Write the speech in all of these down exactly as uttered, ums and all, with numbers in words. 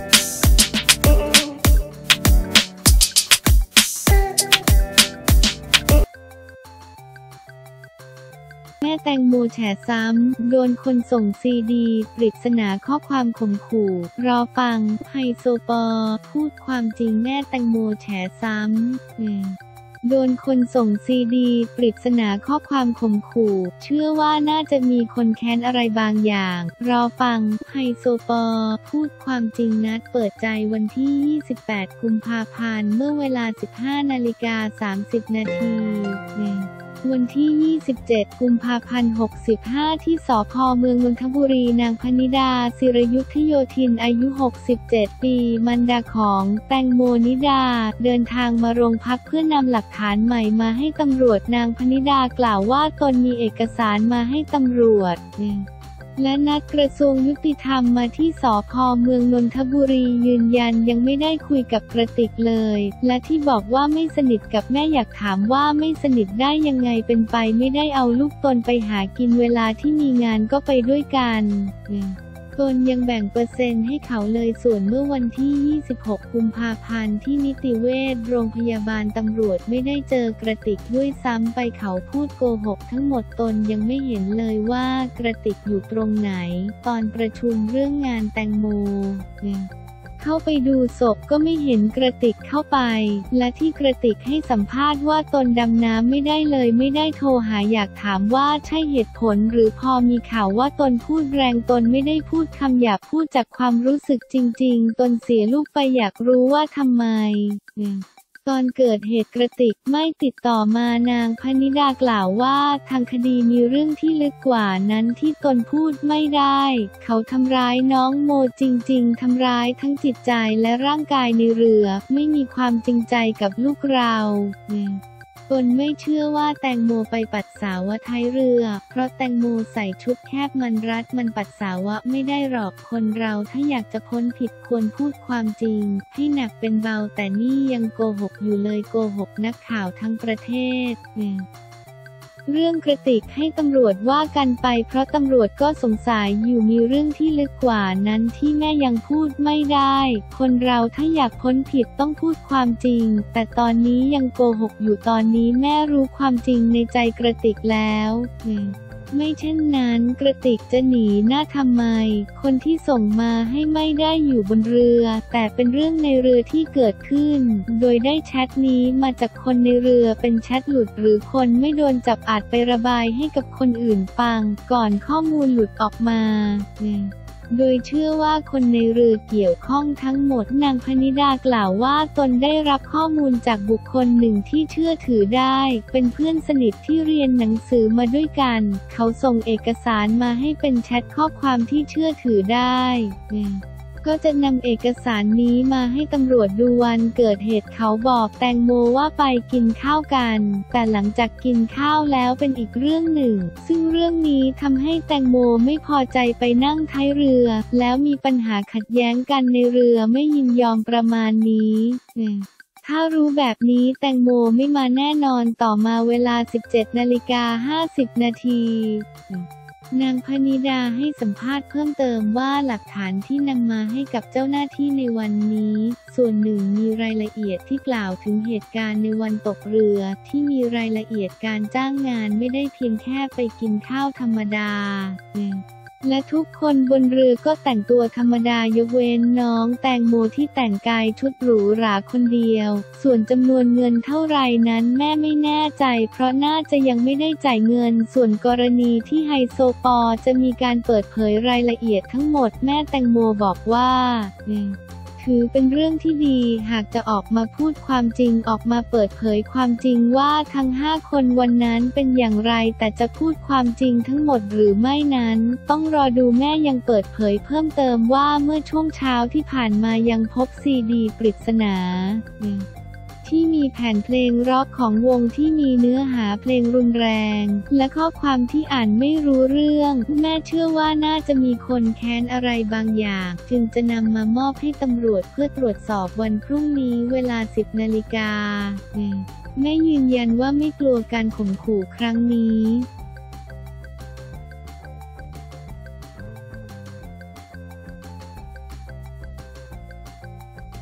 แม่แตงโมแฉซ้ำโดนคนส่งซีดีปริศนาข้อความข่มขู่รอฟังไฮโซปอพูดความจริงแม่แตงโมแฉซ้ำอืมโดนคนส่งซีดีปริศนาข้อความข่มขู่เชื่อว่าน่าจะมีคนแค้นอะไรบางอย่างรอฟังไฮโซปอพูดความจริงนัดเปิดใจวันที่ยี่สิบแปดกุมภาพันธ์เมื่อเวลา สิบห้านาฬิกาสามสิบนาทีวันที่ยี่สิบเจ็ดกุมภาพันธ์หกสิบห้าที่สภ.เมืองนนทบุรีนางพนิดาศิรยุทธโยธินอายุหกสิบเจ็ดปีมารดาของแตงโมนิดาเดินทางมาโรงพักเพื่อนำหลักฐานใหม่มาให้ตำรวจนางพนิดากล่าวว่าตนมีเอกสารมาให้ตำรวจและนัดกระทรวงยุติธรรมมาที่สภ.เมืองนนทบุรียืนยันยังไม่ได้คุยกับกระติกเลยและที่บอกว่าไม่สนิทกับแม่อยากถามว่าไม่สนิทได้ยังไงเป็นไปไม่ได้เอาลูกตนไปหากินเวลาที่มีงานก็ไปด้วยกันตนยังแบ่งเปอร์เซ็นต์ให้เขาเลยส่วนเมื่อวันที่ยี่สิบหกกุมภาพันธ์ที่นิติเวชโรงพยาบาลตำรวจไม่ได้เจอกระติกด้วยซ้ำไปเขาพูดโกหกทั้งหมดตนยังไม่เห็นเลยว่ากระติกอยู่ตรงไหนตอนประชุมเรื่องงานแตงโมเข้าไปดูศพก็ไม่เห็นกระติกเข้าไปและที่กระติกให้สัมภาษณ์ว่าตนดำน้ำไม่ได้เลยไม่ได้โทรหาอยากถามว่าใช่เหตุผลหรือพอมีข่าวว่าตนพูดแรงตนไม่ได้พูดคำหยาบพูดจากความรู้สึกจริงๆตนเสียลูกไปอยากรู้ว่าทำไมตอนเกิดเหตุกระติกไม่ติดต่อมานางพนิดากล่าวว่าทางคดีมีเรื่องที่ลึกกว่านั้นที่ตนพูดไม่ได้เขาทำร้ายน้องโมจริงๆทำร้ายทั้งจิตใจและร่างกายในเรือไม่มีความจริงใจกับลูกเราตนไม่เชื่อว่าแตงโมไปปัสสาวะท้ายเรือเพราะแตงโมใส่ชุดแคบมันรัดมันปัสสาวะไม่ได้หรอกคนเราถ้าอยากจะพ้นผิดควรพูดความจริงให้หนักเป็นเบาแต่นี่ยังโกหกอยู่เลยโกหกนักข่าวทั้งประเทศเรื่องกระติกให้ตำรวจว่ากันไปเพราะตำรวจก็สงสัยอยู่มีเรื่องที่ลึกกว่านั้นที่แม่ยังพูดไม่ได้คนเราถ้าอยากพ้นผิดต้องพูดความจริงแต่ตอนนี้ยังโกหกอยู่ตอนนี้แม่รู้ความจริงในใจกระติกแล้วไม่เช่นนั้นกระติกจะหนีหน้าทำไมคนที่ส่งมาให้ไม่ได้อยู่บนเรือแต่เป็นเรื่องในเรือที่เกิดขึ้นโดยได้แชทนี้มาจากคนในเรือเป็นแชทหลุดหรือคนไม่โดนจับอาจไประบายให้กับคนอื่นฟังก่อนข้อมูลหลุดออกมาโดยเชื่อว่าคนในเรือเกี่ยวข้องทั้งหมดนางพนิดากล่าวว่าตนได้รับข้อมูลจากบุคคลหนึ่งที่เชื่อถือได้เป็นเพื่อนสนิทที่เรียนหนังสือมาด้วยกันเขาส่งเอกสารมาให้เป็นแชทข้อความที่เชื่อถือได้ก็จะนำเอกสารนี้มาให้ตำรวจดูวันเกิดเหตุเขาบอกแตงโมว่าไปกินข้าวกันแต่หลังจากกินข้าวแล้วเป็นอีกเรื่องหนึ่งซึ่งเรื่องนี้ทำให้แตงโมไม่พอใจไปนั่งท้ายเรือแล้วมีปัญหาขัดแย้งกันในเรือไม่ยินยอมประมาณนี้ถ้ารู้แบบนี้แตงโมไม่มาแน่นอนต่อมาเวลา สิบเจ็ดนาฬิกาห้าสิบนาทีนางพนิดาให้สัมภาษณ์เพิ่มเติมว่าหลักฐานที่นำมาให้กับเจ้าหน้าที่ในวันนี้ส่วนหนึ่งมีรายละเอียดที่กล่าวถึงเหตุการณ์ในวันตกเรือที่มีรายละเอียดการจ้างงานไม่ได้เพียงแค่ไปกินข้าวธรรมดาและทุกคนบนเรือก็แต่งตัวธรรมดายกเว้นน้องแตงโมที่แต่งกายชุดหรูหราคนเดียวส่วนจำนวนเงินเท่าไรนั้นแม่ไม่แน่ใจเพราะน่าจะยังไม่ได้จ่ายเงินส่วนกรณีที่ไฮโซปอจะมีการเปิดเผยรายละเอียดทั้งหมดแม่แตงโมบอกว่าถือเป็นเรื่องที่ดีหากจะออกมาพูดความจริงออกมาเปิดเผยความจริงว่าทั้งห้าคนวันนั้นเป็นอย่างไรแต่จะพูดความจริงทั้งหมดหรือไม่นั้นต้องรอดูแม่ยังเปิดเผยเพิ่มเติมว่าเมื่อช่วงเช้าที่ผ่านมายังพบซีดีปริศนาที่มีแผ่นเพลงร็อกของวงที่มีเนื้อหาเพลงรุนแรงและข้อความที่อ่านไม่รู้เรื่องแม่เชื่อว่าน่าจะมีคนแค้นอะไรบางอย่างจึงจะนำมามอบให้ตำรวจเพื่อตรวจสอบวันพรุ่งนี้เวลา สิบนาฬิกาแม่ยืนยันว่าไม่กลัวการข่มขู่ครั้งนี้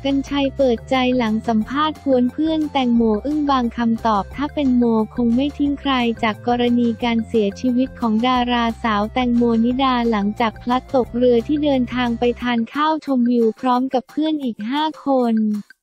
กรรชัยเปิดใจหลังสัมภาษณ์กวนเพื่อนแตงโมอึ้งบางคำตอบถ้าเป็นโมคงไม่ทิ้งใครจากกรณีการเสียชีวิตของดาราสาวแตงโมนิดาหลังจากพลัดตกเรือที่เดินทางไปทานข้าวชมวิวพร้อมกับเพื่อนอีกห้าคน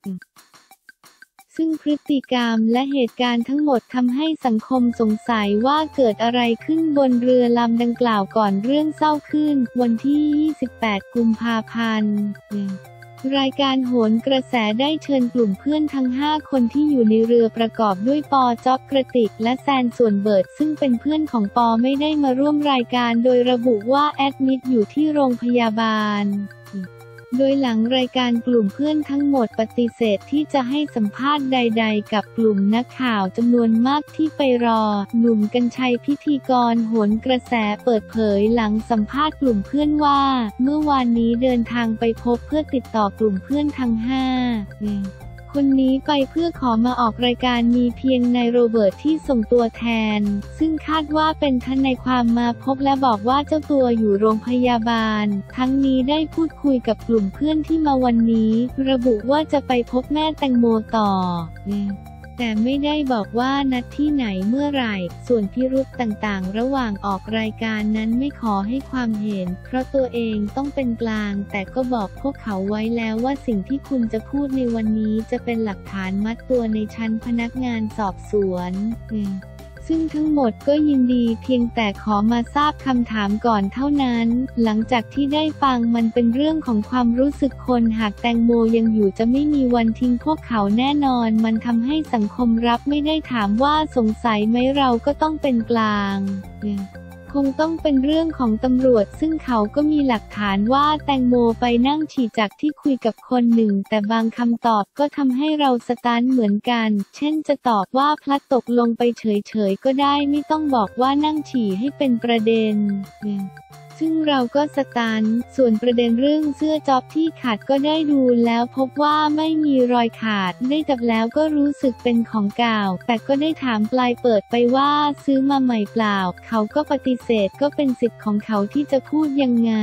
ซึ่งพฤติกรรมและเหตุการณ์ทั้งหมดทำให้สังคมสงสัยว่าเกิดอะไรขึ้นบนเรือลำดังกล่าวก่อนเรื่องเศร้าขึ้นวันที่ยี่สิบแปดกุมภาพันธ์รายการโหนกระแสได้เชิญกลุ่มเพื่อนทั้งห้าคนที่อยู่ในเรือประกอบด้วยปอจ๊อบกระติกและแซนส่วนเบิร์ดซึ่งเป็นเพื่อนของปอไม่ได้มาร่วมรายการโดยระบุว่าแอดมิดอยู่ที่โรงพยาบาลโดยหลังรายการกลุ่มเพื่อนทั้งหมดปฏิเสธที่จะให้สัมภาษณ์ใดๆกับกลุ่มนักข่าวจำนวนมากที่ไปรอหนุ่มกรรชัยพิธีกรโหนกระแสเปิดเผยหลังสัมภาษณ์กลุ่มเพื่อนว่าเมื่อวานนี้เดินทางไปพบเพื่อติดต่อกลุ่มเพื่อนทั้งห้าคนนี้ไปเพื่อขอมาออกรายการมีเพียงนายโรเบิร์ตที่ส่งตัวแทนซึ่งคาดว่าเป็นทนายความมาพบและบอกว่าเจ้าตัวอยู่โรงพยาบาลทั้งนี้ได้พูดคุยกับกลุ่มเพื่อนที่มาวันนี้ระบุว่าจะไปพบแม่แตงโมต่อแต่ไม่ได้บอกว่านัดที่ไหนเมื่อไหร่ส่วนพิรุธต่างๆระหว่างออกรายการนั้นไม่ขอให้ความเห็นเพราะตัวเองต้องเป็นกลางแต่ก็บอกพวกเขาไว้แล้วว่าสิ่งที่คุณจะพูดในวันนี้จะเป็นหลักฐานมัดตัวในชั้นพนักงานสอบสวนซึ่งทั้งหมดก็ยินดีเพียงแต่ขอมาทราบคำถามก่อนเท่านั้นหลังจากที่ได้ฟังมันเป็นเรื่องของความรู้สึกคนหากแตงโมยังอยู่จะไม่มีวันทิ้งพวกเขาแน่นอนมันทำให้สังคมรับไม่ได้ถามว่าสงสัยไหมเราก็ต้องเป็นกลางคงต้องเป็นเรื่องของตำรวจซึ่งเขาก็มีหลักฐานว่าแตงโมไปนั่งฉี่จากที่คุยกับคนหนึ่งแต่บางคำตอบก็ทำให้เราสตันเหมือนกันเช่นจะตอบว่าพลัดตกลงไปเฉยๆก็ได้ไม่ต้องบอกว่านั่งฉี่ให้เป็นประเด็นซึ่งเราก็สตันส่วนประเด็นเรื่องเสื้อจ๊อบที่ขาดก็ได้ดูแล้วพบว่าไม่มีรอยขาดได้จับแล้วก็รู้สึกเป็นของเก่าแต่ก็ได้ถามปลายเปิดไปว่าซื้อมาใหม่เปล่าเขาก็ปฏิเสธก็เป็นสิทธิ์ของเขาที่จะพูดยังไง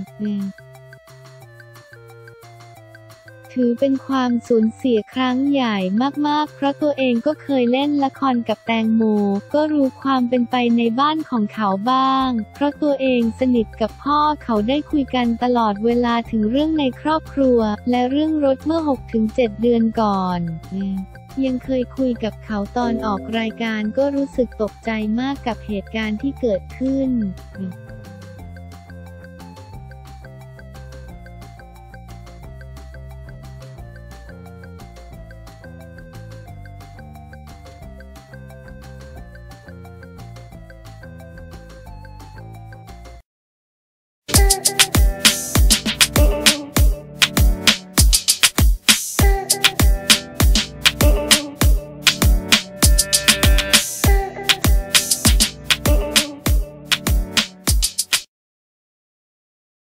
ถือเป็นความสูญเสียครั้งใหญ่มากๆเพราะตัวเองก็เคยเล่นละครกับแตงโมก็รู้ความเป็นไปในบ้านของเขาบ้างเพราะตัวเองสนิทกับพ่อเขาได้คุยกันตลอดเวลาถึงเรื่องในครอบครัวและเรื่องรถเมื่อ หกถึงเจ็ด เดือนก่อนยังเคยคุยกับเขาตอนออกรายการก็รู้สึกตกใจมากกับเหตุการณ์ที่เกิดขึ้น